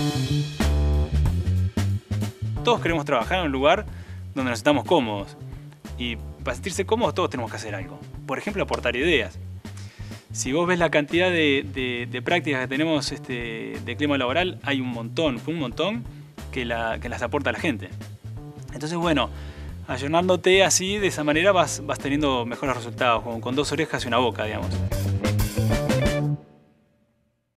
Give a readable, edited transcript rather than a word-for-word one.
Todos queremos trabajar en un lugar donde nos sintamos cómodos. Y para sentirse cómodos todos tenemos que hacer algo. Por ejemplo, aportar ideas. Si vos ves la cantidad de prácticas que tenemos de clima laboral, hay un montón que las aporta la gente. Entonces, bueno, ayornándote así, de esa manera vas teniendo mejores resultados, con dos orejas y una boca, digamos.